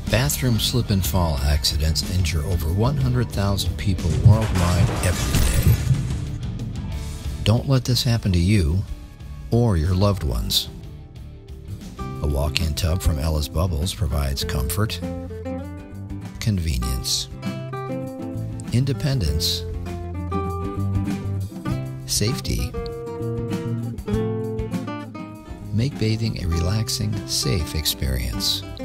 Bathroom slip and fall accidents injure over 100,000 people worldwide every day. Don't let this happen to you or your loved ones. A walk-in tub from Ella's Bubbles provides comfort, convenience, independence, safety. Make bathing a relaxing, safe experience.